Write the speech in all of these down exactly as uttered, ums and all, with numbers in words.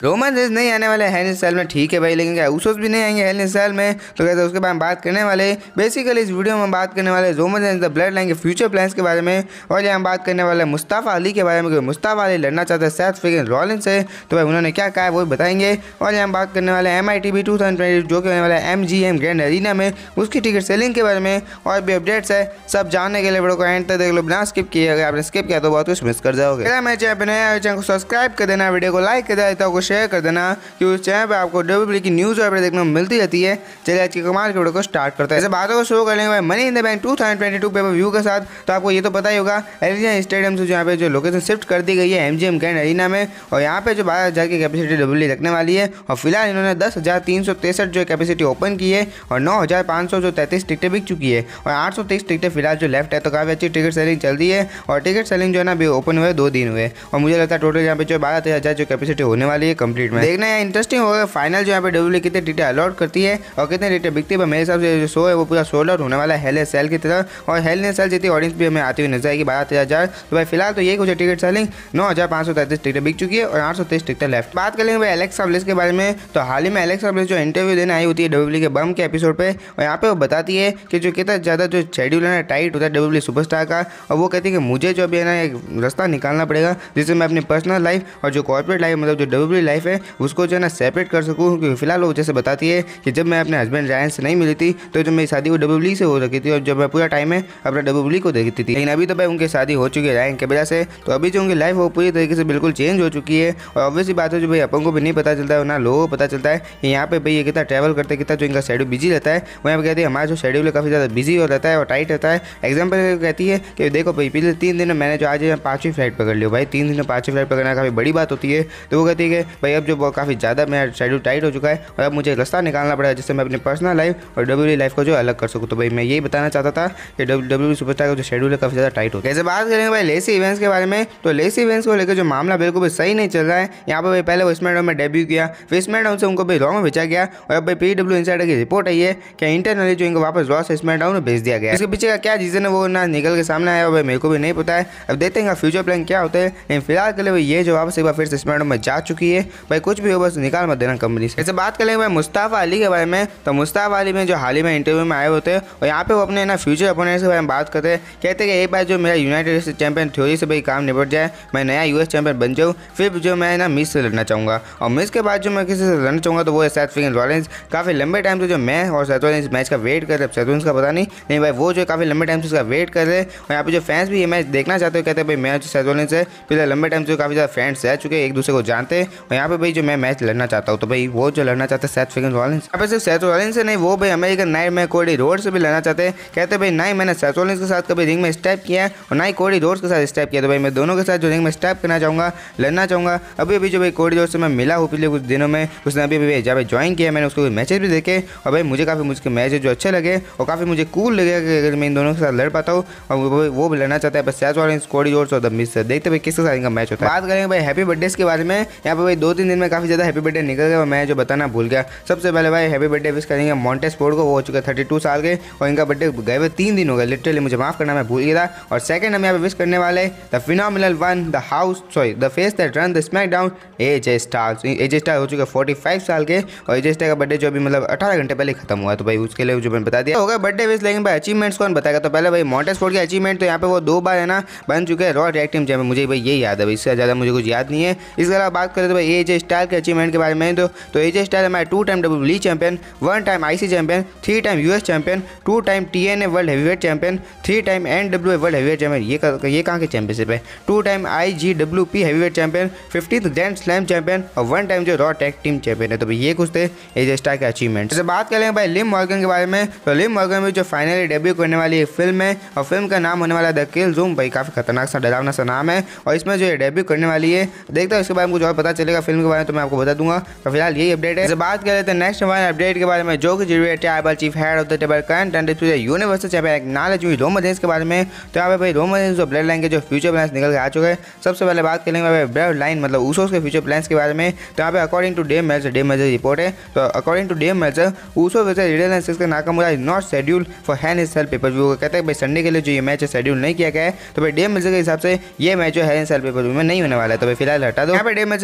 Roman Reigns नहीं आने वाले हेल इन सेल में, ठीक है भाई, लेकिन क्या उसूस भी नहीं आएंगे हेल इन सेल में? तो कहते हैं उसके बारे में बात करने वाले। बेसिकली इस वीडियो में हम बात करने वाले Roman Reigns the blood line के फ्यूचर प्लान्स के बारे में, और यहाँ हम बात करने वाले मुस्ताफा अली के बारे में कि मुस्ताफा अली लड़ना चाहते हैं सेथ फ्रीकिंग रॉलिंस से, तो भाई उन्होंने क्या कहा है वो बताएंगे। और यहाँ हम बात करने वाले M I T B two thousand twenty जो कि होने वाला है M G M Grand Arena में, उसकी टिकट सेलिंग के बारे में और भी अपडेट्स है। सब जानने के लिए वीडियो को एंड तक देख लो, बिना स्किप किए। अगर आपने स्किप किया तो बहुत कुछ मिस कर जाओगे। अगर मैं चैनल पर नया चैनल को सब्सक्राइब कर देना, वीडियो को लाइक कर देना, को शेयर कर देना, कि उस चैनल पर आपको डब्ल्यूडब्ल्यूई की न्यूज़ और देखने को मिलती रहती है। चलिए आज की कमाल की वीडियो को स्टार्ट करते हैं। ऐसे बातों को शुरू कर लेंगे money in the bank two thousand twenty two pay per view के साथ। तो आपको ये तो पता ही होगा एलिजिया स्टेडियम से यहाँ पे जो लोकेशन शिफ्ट कर दी गई है एमजीएम ग्रैंड एरिना में, और यहाँ पे जो बारह हज़ार की कैपेसिटी डब्ल्यूडब्ल्यूई रखने वाली है। और फिलहाल इन्होंने दस हज़ार तीन सौ तिरसठ जो कैपेसिटी ओपन की है, और नौ हज़ार पाँच सौ जो तैंतीस टिकटें बिक चुकी है, और आठ सौ तीस टिकटें फिलहाल जो लेफ्ट है। तो काफ़ी अच्छी टिकट सेलिंग चल रही है, और टिकट सेलिंग जो है ना अभी ओपन हुए दो दिन हुए, और मुझे लगता है टोटल यहाँ पे जो बारह तेरह हज़ार जो कैपेसिटी होने वाली है कंप्लीट में। देखना है इंटरेस्टिंग होगा फाइनल जो यहाँ पे डब्ल्यूडब्ल्यूई कितने टिकटें अलॉट करती है और कितने टिकटें बिकती है। मेरे हिसाब से जो शो है वो पूरा सोल्ड आउट होने वाला है हेल इन सेल की तरह, और हेल इन सेल जितनी ऑडियंस भी हमें आती हुई नजर आएगी बारह तेरह हज़ार। तो भाई फिलहाल तो ये कुछ टिकट सेलिंग नौ हज़ार पाँच सौ तैंतीस टिकटें बिक चुकी है, और आठ सौ तीस टिकटें लेफ्ट। बात करेंगे भाई एलेक्सा ब्लिस के बारे में। तो हाल ही में एलेक्सा ब्लिस जो इंटरव्यू देने आई होती है डब्ल्यूडब्ल्यूई के बम के एपिसोड पे, और यहाँ पे वो बताती है कि जो कितना ज़्यादा जो शेड्यूल है टाइट होता है डब्ल्यूडब्ल्यूई सुपरस्टार का, और वो कहती है कि मुझे जो अभी है ना एक रास्ता निकालना पड़ेगा जिससे मैं अपनी पर्सनल लाइफ और जो कॉर्पोरेट लाइफ मतलब जो डब्ल्यूडब्ल्यूई लाइफ है उसको जो है ना सेपरेट कर सकूँ। क्योंकि फिलहाल वो जैसे बताती है कि जब मैं अपने हस्बैंड रायन से नहीं मिली थी तो जो मेरी शादी वो डब्ल्यूडब्ल्यूई से हो रखी थी, और जब मैं पूरा टाइम में अपना डब्ल्यूडब्ल्यूई को देखती थी। लेकिन अभी तो भाई उनकी शादी हो चुकी है रायन की वजह से, तो अभी जो उनकी लाइफ वो पूरी तरीके से बिल्कुल चेंज हो चुकी है। और ऑब्वियसली बात है जो भाई अपन को भी नहीं पता चलता है ना लोगों को पता चलता है कि यहाँ पे भाई ये कितना ट्रैवल करते कितना जो इनका शेड्यूल बिजी रहता है। वो यहाँ पे कहती है हमारा जो शेड्यूल है काफ़ी ज़्यादा बिजी हो रहता है और टाइट रहता है। एग्जाम्पल कहती है कि देखो भाई पिछले तीन दिन में मैंने जो आज पाँचवीं फ्लाइट पकड़ लियो, भाई तीन दिन में पाँचवीं फ्लाइट पकड़ना काफ़ी बड़ी बात होती है। तो वो कहती है कि भाई अब जो काफ़ी ज़्यादा मेरा शेड्यूल टाइट हो चुका है और अब मुझे रास्ता निकालना पड़ेगा जिससे मैं अपनी पर्सनल लाइफ और डब्ल्यूडब्ल्यूई लाइफ को जो अलग कर सकूँ। तो भाई मैं यही बताना चाहता था कि डब्ल्यूडब्ल्यूई सुपरस्टार का जो शेड्यूल है काफ़ी ज़्यादा टाइट हो गया। जैसे बात करेंगे भाई लेसी इवेंट्स के बारे में, तो लेसी इवेंट्स को लेकर जो मामला बिल्कुल भी सही नहीं चल रहा है। यहाँ पर भाई पहले वो स्मैकडाउन में डेब्यू किया, फिर स्मैकडाउन से उनको भाई रॉ में भेजा गया, और अब भाई पीडब्ल्यू इनसाइडर की रिपोर्ट आई है कि इंटरनली जो इनको वापस रॉ से स्मैकडाउन में भेज दिया गया। इसके पीछे का क्या रीजन है वो ना निकल के सामने आया, भाई मेरे को भी नहीं पता है। अब देखते हैं फ्यूचर प्लान क्या होता है। लेकिन फिलहाल के लिए भाई ये जो वापस एक बार फिर से स्मैकडाउन में जा चुकी है, भाई कुछ भी हो बस निकाल मत देना कंपनी से। ऐसे बात करेंगे भाई मुस्ताफा अली के बारे में। तो मुस्ताफा अली में जो हाल ही में इंटरव्यू में आए होते हैं, और यहाँ पे वो अपने ना फ्यूचर अपोनेंट के बारे में बात करते हैं। कहते हैं कि एक बार जो मेरा यूनाइटेड स्टेट्स चैंपियन थ्योरी से भाई काम निपट जाए, मैं नया यूएस चैंपियन बन जाऊँ, फिर जो मैं ना मिस से लड़ना चाहूँगा। और मिस के बाद जो मैं किसी से लड़ना चाहूँगा तो वो है सेथ फ्रीकिंग रॉलिंस। काफ़ी लंबे टाइम से जो मैं और सेथ रॉलिंस मैच का वेट कर रहे हैं, सेथ रॉलिंस का पता नहीं नहीं भाई वो जो काफ़ी लंबे टाइम से उसका वेट कर रहे हैं, और यहाँ पे जो फैंस भी ये मैच देखना चाहते हो। कहते हैं भाई मैं जो सेथ रॉलिंस है पिछले लंबे टाइम से काफ़ी ज़्यादा फ्रेंड्स रह चुके हैं, एक दूसरे को जानते हैं, और यहाँ पे भाई जो मैं मैच लड़ना चाहता हूँ तो भाई वो जो लड़ना चाहते हैं सेथ फ्रीकिंग रॉलिंस। यहाँ पे सिर्फ सेथ रॉलिंस से नहीं, वो भाई अमेरिकन नाइट में कोडी रोड से भी लड़ना चाहते हैं। कहते हैं भाई ना ही मैंने सेथ रॉलिंस के साथ कभी रिंग में स्टेप किया है और ना ही कोडी रोड्स के साथ स्टेप किया, तो भाई मैं दोनों के साथ जो रिंग में स्टेप करना चाहूँगा, लड़ना चाहूँगा। अभी अभी जो भाई कोडी रोड्स से मैं मिला हूँ पिछले कुछ दिनों में, उसने अभी अभी जब ज्वाइन किया, मैंने उसको मैचेस भी देखे, और भाई मुझे काफ़ी मुझके मैच जो अच्छे लगे और काफ़ी मुझे कूल लगे कि अगर मैं इन दोनों के साथ लड़ पाता हूँ। और वो वो भी लड़ना चाहता है बस सेथ रॉलिंस कोडी रोड्स और द मिस से। देखते भाई किसके साथ इनका मैच होता है। बात करेंगे भाई हैप्पी बर्थडे के बारे में। यहाँ पे भाई दो तीन दिन में काफ़ी ज़्यादा हैप्पी बर्थडे निकल गया और मैं जो बताना भूल गया। सबसे पहले भाई हैप्पी बर्थडे विश करेंगे मॉन्टेस्पोर्ट को, वो हो चुका है थर्टी टू साल के, और इनका बर्थडे गए हुए तीन दिन हो गए लिटरली, मुझे माफ़ करना मैं भूल गया था। और सेकंड हम यहाँ पे विश करने वाले the phenomenal one the house sorry the face that run the SmackDown AJ Styles. AJ Styles हो चुका फोर्टी फाइव साल के, और एजे स्टार का बर्थडे जो अभी मतलब अठारह घंटे पहले खत्म हुआ, तो भाई उसके लिए जो मैंने बता दिया होगा बर्थडे विश। लेकिन भाई अचीवमेंट्स कौन बताएगा? तो पहले भाई मॉन्टेस्पोर्ट के अचीवमेंट, तो यहाँ पे वो दो बार है ना बन चुके हैं रॉ टैग टीम चैंपियन, मुझे भाई ये याद है, इससे ज़्यादा मुझे कुछ याद नहीं है। इसके अलावा बात करें तो भाई एजे स्टार के अचीवमेंट के बारे में, तो एजे स्टार हमारे two time WWE champion, one time IC champion, three time US champion, two time TNA world heavyweight champion, three time NWA world heavyweight champion, ये ये कहाँ के चैंपियनशिप है, two time IGWP heavyweight champion, fifteenth grand slam champion, और one time जो Raw tag team champion है। तो भाई ये कुछ थे एजे स्टार के अचीवमेंट। जैसे बात करेंगे भाई लिम मॉर्गन के बारे में, तो लिम मॉर्गन में जो फाइनली डेब्यू करने वाली एक फिल्म है, और फिल्म का नाम होने वाला है द किल जोन। भाई काफ़ी खतरनाक सा डरावना सा नाम है, और इसमें जो डेब्यू करने वाली है, देखता हूँ इसके बारे में कुछ और पता चलेगा फिल्म के बारे में तो मैं आपको बता दूंगा। तो फिलहाल यही अपडेट है। बात कर लेते हैं नेक्स्ट वन अपडेट के बारे में, जो कि tribal chief head of the table current and universal champion acknowledge हुई रोमन रेंज के बारे में। तो यहाँ पे भाई रोमन रेंज जो ब्लड लाइन के जो फ्यूचर प्लान्स निकल के आ चुके हैं। सबसे पहले बात करेंगे भाई ब्लड लाइन मतलब ऊसोस के फ्यूचर प्लान्स के बारे में। तो यहाँ पे according to Dave Meltzer Dave Meltzer report है, तो according to Dave Meltzer Uso versus Riddle का Nakamura is not schedule for hell in cell pay per view. कहते हैं भाई संडे के लिए जो ये मैच है शेड्यूल नहीं किया गया है, तो भाई डेम मेजर के हिसाब से ये मैच जो है इन सेल पेपर व्यू में नहीं होने वाला है, तो भाई फिलहाल हटा दो। यहाँ पे डेम मेजर ये बात भी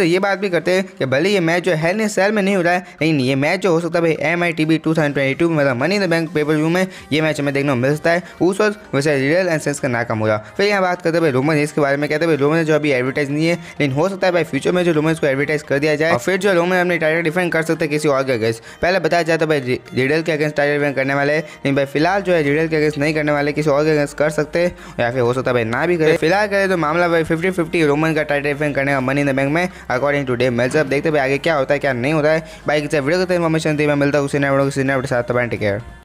करते हैं कि भले ये मैच जो है हेल इन सेल में नहीं हो रहा है, लेकिन ये मैच जो हो सकता है भाई M I T B two thousand twenty two में मतलब money in the bank pay per view में ये मैच हमें देखने को मिल सकता है। उस वक्त वैसे रियल एंड सेंस का नाकाम हुआ। फिर यहाँ बात करते हैं भाई रोमन रेंस के बारे में। कहते हैं भाई रोमन जो अभी एडवर्टाइज नहीं है, लेकिन हो सकता है भाई फ्यूचर में जो रोमन को एडवर्टाइज कर दिया जाए और फिर जो रोमन अपने टाइटल डिफेंड कर सकते हैं किसी और के अगेंस्ट। पहले बताया जाता है भाई रिडल के अगेंस्ट टाइटल डिफेंड करने वाले, लेकिन भाई फिलहाल जो है रिडल के अगेंस्ट नहीं करने वाले, किसी और के अगेंस्ट कर सकते हैं या फिर हो सकता है भाई ना भी करे। फिलहाल करे तो मामला भाई फिफ्टी फिफ्टी रोमन का टाइटल डिफेंड करने का मनी इन द बैंक में अकॉर्डिंग टू डे मेल्स। अब देखते भाई आगे क्या होता है क्या नहीं होता है। बाइक वीडियो को इन्फॉर्मेशन थी, मैं मिलता हूँ उसी नए वीडियो के साथ। Take care.